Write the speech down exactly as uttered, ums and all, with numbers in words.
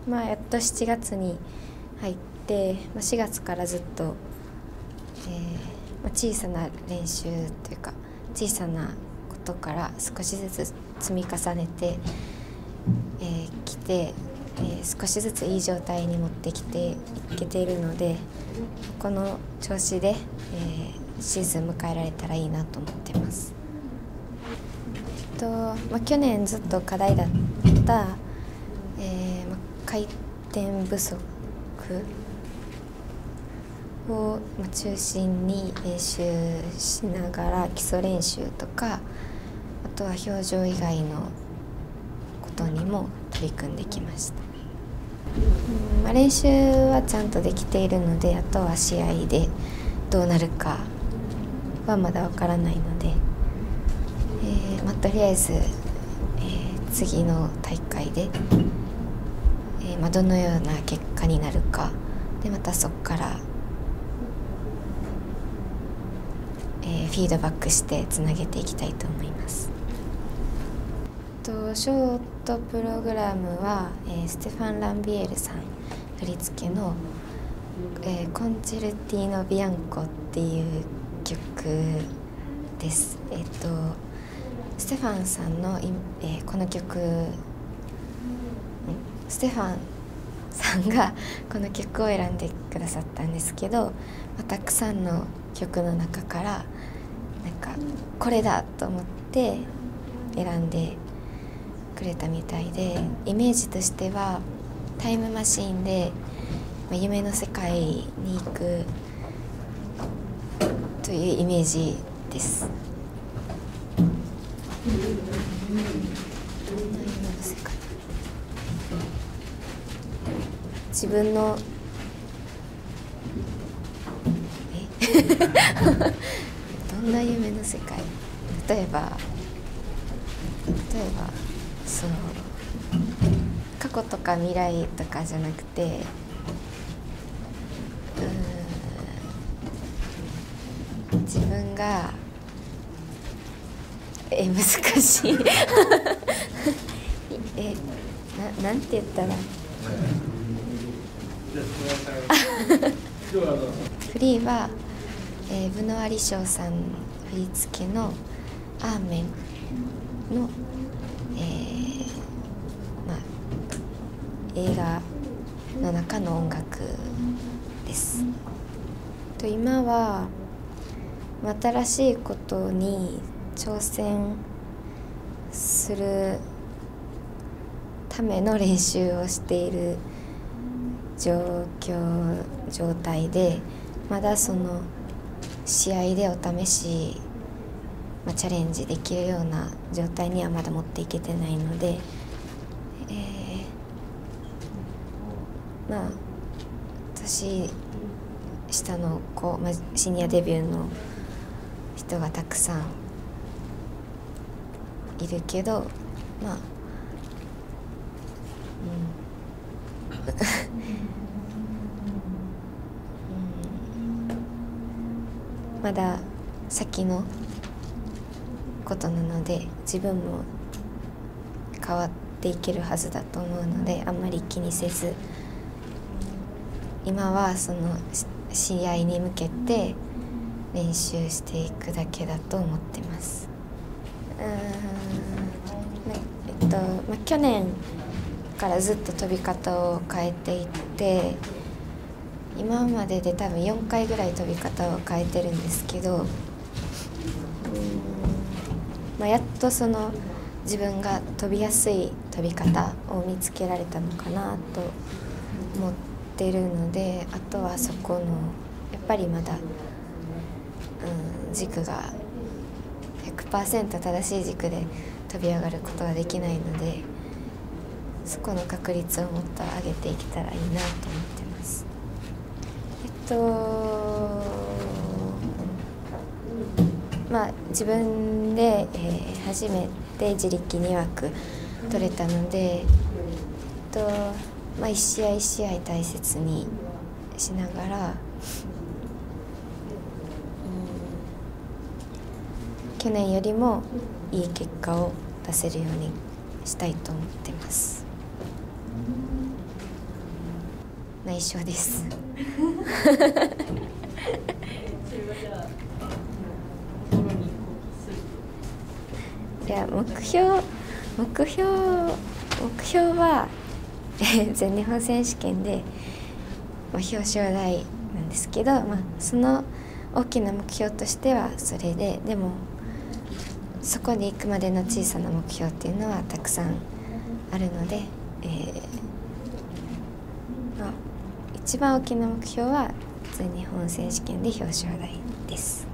まあ、やっとしちがつに入って、まあ、しがつからずっと、えーまあ、小さな練習というか小さなことから少しずつ積み重ねてき、えー、来て、えー、少しずついい状態に持ってきていけているので、この調子で、えー、シーズン迎えられたらいいなと思ってます。えっとまあ、去年ずっと課題だった、えーまあ、回転不足を中心に練習しながら基礎練習とか、あとは表情以外のことにも取り組んできました。うん、まあ、練習はちゃんとできているので、あとは試合でどうなるかはまだわからないので、えーまあ、とりあえず、えー、次の大会で、えーまあ、どのような結果になるかで、またそこからえー、フィードバックしてつなげていきたいと思います。とショートプログラムは、えー、ステファン・ランビエールさん振り付けの、えー、コンチェルティーノ・ビアンコっていう曲です。えー、とステファンさんの、えー、この曲ステファンさんがこの曲を選んでくださったんですけど、まあ、たくさんの曲の中からなんかこれだと思って選んでくれたみたいで、イメージとしてはタイムマシーンで夢の世界に行くというイメージです。自分のどんな夢の世界？例えば例えばそう過去とか未来とかじゃなくて、うーん自分がえ難しいえななんて言ったらフリーは、えー、ブノワリショーさん振り付けの「アーメンの」えーまあ、映画の中の音楽です。と今は新しいことに挑戦するための練習をしている状況状態で、まだその試合でお試し、まあ、チャレンジできるような状態にはまだ持っていけてないので、えー、まあ年下の子、まあ、シニアデビューの人がたくさんいるけど、まあまだ先のことなので、自分も変わっていけるはずだと思うので、あんまり気にせず今はその試合に向けて練習していくだけだと思ってます。うーん、えっとまあ、去年からずっと飛び方を変えていって、今までで多分よんかいぐらい飛び方を変えてるんですけど、うーん、まあ、やっとその自分が飛びやすい飛び方を見つけられたのかなと思ってるので、あとはそこのやっぱりまだ、うん、軸が ひゃくパーセント 正しい軸で飛び上がることができないので、そこの確率をもっと上げていけたらいいなと思ってます。えっとまあ自分で、えー、初めて自力に枠取れたので、えっとまあ、一試合一試合大切にしながら、うん、去年よりもいい結果を出せるようにしたいと思ってます。 内緒です。いや目標目標目標は、えー、全日本選手権で、まあ、表彰台なんですけど、まあ、その大きな目標としてはそれで、でもそこに行くまでの小さな目標っていうのはたくさんあるので、えーまあ、一番大きな目標は全日本選手権で表彰台です。